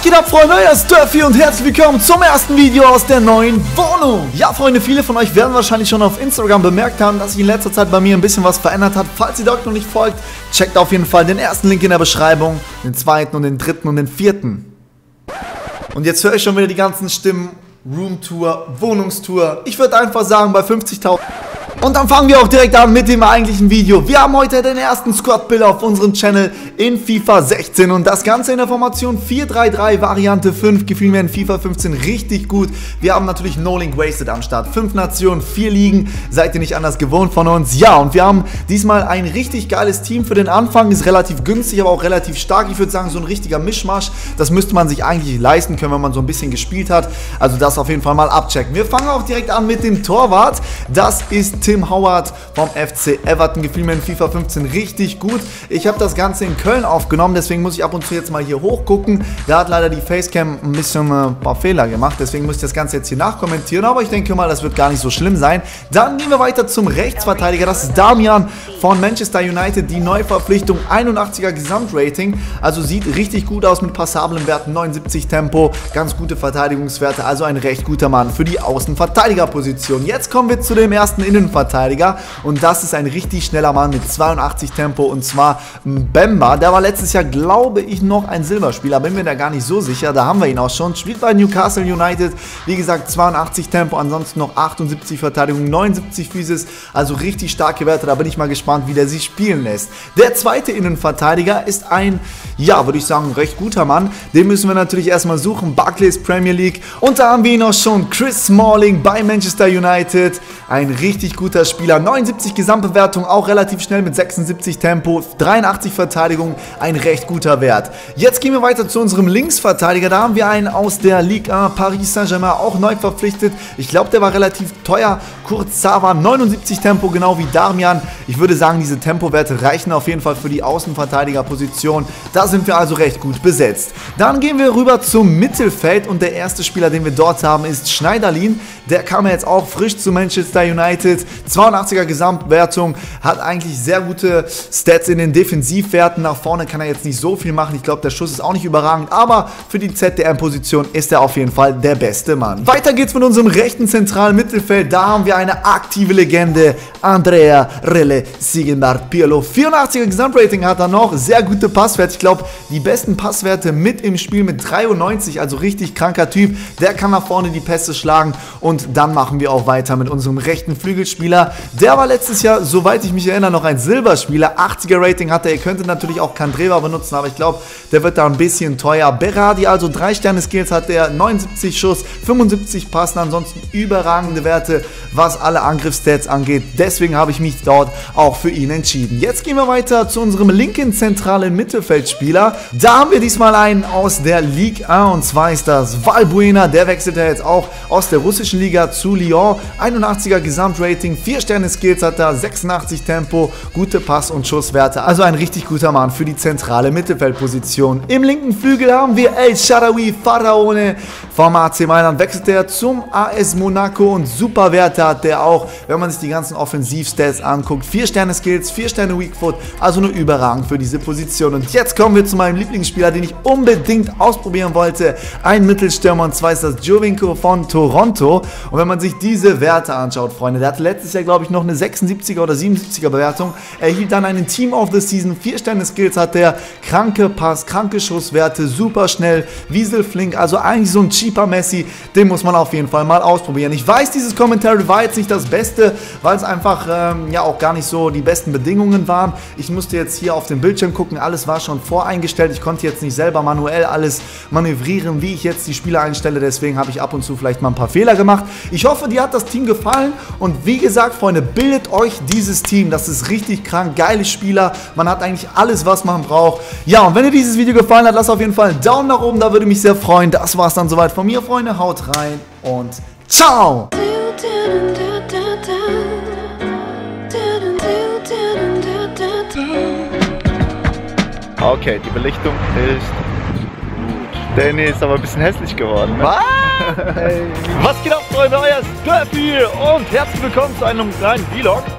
geht ab, Freunde? Euer Sturfy und herzlich willkommen zum ersten Video aus der neuen Wohnung. Ja, Freunde, viele von euch werden wahrscheinlich schon auf Instagram bemerkt haben, dass sich in letzter Zeit bei mir ein bisschen was verändert hat. Falls ihr dort noch nicht folgt, checkt auf jeden Fall den ersten Link in der Beschreibung, den zweiten und den dritten und den vierten. Und jetzt höre ich schon wieder die ganzen Stimmen. Roomtour, Wohnungstour. Ich würde einfach sagen, bei 50.000. Und dann fangen wir auch direkt an mit dem eigentlichen Video. Wir haben heute den ersten Squad-Builder auf unserem Channel in FIFA 16 und das Ganze in der Formation 4-3-3 Variante 5. Gefiel mir in FIFA 15 richtig gut. Wir haben natürlich No Link Wasted am Start. 5 Nationen, 4 Ligen. Seid ihr nicht anders gewohnt von uns? Ja, und wir haben diesmal ein richtig geiles Team für den Anfang. Ist relativ günstig, aber auch relativ stark. Ich würde sagen, so ein richtiger Mischmasch. Das müsste man sich eigentlich leisten können, wenn man so ein bisschen gespielt hat. Also das auf jeden Fall mal abchecken. Wir fangen auch direkt an mit dem Torwart. Das ist Tim Howard vom FC Everton. Gefiel mir in FIFA 15 richtig gut. Ich habe das Ganze in Köln aufgenommen, deswegen muss ich ab und zu jetzt mal hier hochgucken. Da hat leider die Facecam ein bisschen ein paar Fehler gemacht, deswegen muss ich das Ganze jetzt hier nachkommentieren, aber ich denke mal, das wird gar nicht so schlimm sein. Dann gehen wir weiter zum Rechtsverteidiger, das ist Damian von Manchester United, die Neuverpflichtung, 81er Gesamtrating, also sieht richtig gut aus mit passablen Werten, 79 Tempo, ganz gute Verteidigungswerte, also ein recht guter Mann für die Außenverteidigerposition. Jetzt kommen wir zu dem ersten Innenverteidiger und das ist ein richtig schneller Mann mit 82 Tempo und zwar Mbemba. Der war letztes Jahr, glaube ich, noch ein Silberspieler, bin mir da gar nicht so sicher, da haben wir ihn auch schon. Spielt bei Newcastle United, wie gesagt 82 Tempo, ansonsten noch 78 Verteidigung, 79 Physis, also richtig starke Werte, da bin ich mal gespannt, wie der sich spielen lässt. Der zweite Innenverteidiger ist ein, ja, würde ich sagen, recht guter Mann, den müssen wir natürlich erstmal suchen, Barclays Premier League und da haben wir ihn auch schon, Chris Smalling bei Manchester United, ein richtig guter Spieler, 79 Gesamtbewertung, auch relativ schnell mit 76 Tempo, 83 Verteidigung, ein recht guter Wert. Jetzt gehen wir weiter zu unserem Linksverteidiger, da haben wir einen aus der Ligue 1, Paris Saint-Germain, auch neu verpflichtet. Ich glaube, der war relativ teuer, Kurzawa, 79 Tempo, genau wie Damian. Ich würde sagen, diese Tempowerte reichen auf jeden Fall für die Außenverteidigerposition. Da sind wir also recht gut besetzt. Dann gehen wir rüber zum Mittelfeld und der erste Spieler, den wir dort haben, ist Schneiderlin. Der kam ja jetzt auch frisch zu Manchester United, 82er Gesamtwertung, hat eigentlich sehr gute Stats in den Defensivwerten. Nach vorne kann er jetzt nicht so viel machen. Ich glaube, der Schuss ist auch nicht überragend, aber für die ZDM-Position ist er auf jeden Fall der beste Mann. Weiter geht's mit unserem rechten zentralen Mittelfeld. Da haben wir eine aktive Legende, Andrea Relle Sigenbart Pirlo. 84er Gesamtrating hat er noch, sehr gute Passwerte. Ich glaube, die besten Passwerte mit im Spiel mit 93, also richtig kranker Typ. Der kann nach vorne die Pässe schlagen und dann machen wir auch weiter mit unserem rechten Flügelspieler. Der war letztes Jahr, soweit ich mich erinnere, noch ein Silberspieler. 80er Rating hatte er. Ihr könntet natürlich auch Kandreva benutzen, aber ich glaube, der wird da ein bisschen teuer. Berardi, also 3 Sterne Skills hat er, 79 Schuss, 75 Passen, ansonsten überragende Werte, was alle Angriffsstats angeht. Deswegen habe ich mich dort auch für ihn entschieden. Jetzt gehen wir weiter zu unserem linken zentralen Mittelfeldspieler. Da haben wir diesmal einen aus der Ligue 1 und zwar ist das Valbuena. Der wechselt ja jetzt auch aus der russischen Liga zu Lyon. 81er Gesamtrating, 4 Sterne Skills hat er, 86 Tempo, gute Pass- und Schusswerte. Also ein richtig guter Mann für die zentrale Mittelfeldposition. Im linken Flügel haben wir El Shaarawy Faraone vom AC Mailand. Wechselt er zum AS Monaco und super Werte hat der auch, wenn man sich die ganzen Offensivstats anguckt. 4 Sterne Skills, 4 Sterne Weakfoot, also nur überragend für diese Position. Und jetzt kommen wir zu meinem Lieblingsspieler, den ich unbedingt ausprobieren wollte. Ein Mittelstürmer und zwar ist das Giovinco von Toronto. Und wenn man sich diese Werte anschaut, Freunde, der hatte letztes Jahr, glaube ich, noch eine 76er oder 77er Bewertung. Er erhielt dann einen Team of the Season, 4 Sterne Skills hat der, kranke Pass, kranke Schusswerte, super schnell, wieselflink, also eigentlich so ein cheaper Messi, den muss man auf jeden Fall mal ausprobieren. Ich weiß, dieses Commentary war jetzt nicht das Beste, weil es einfach ja auch gar nicht so die besten Bedingungen waren. Ich musste jetzt hier auf den Bildschirm gucken, alles war schon voreingestellt, ich konnte jetzt nicht selber manuell alles manövrieren, wie ich jetzt die Spieler einstelle, deswegen habe ich ab und zu vielleicht mal ein paar Fehler gemacht. Ich hoffe, dir hat das Team gefallen und wie gesagt, Freunde, bildet euch dieses Team, das ist richtig krank, geile Spieler, man hat eigentlich alles, was man braucht. Ja, und wenn dir dieses Video gefallen hat, lasst auf jeden Fall einen Daumen nach oben, da würde mich sehr freuen. Das war's dann soweit von mir, Freunde, haut rein und ciao! Okay, die Belichtung ist gut. Danny ist aber ein bisschen hässlich geworden. Ne? Was geht ab, Freunde? Euer Sturfy und herzlich willkommen zu einem kleinen Vlog.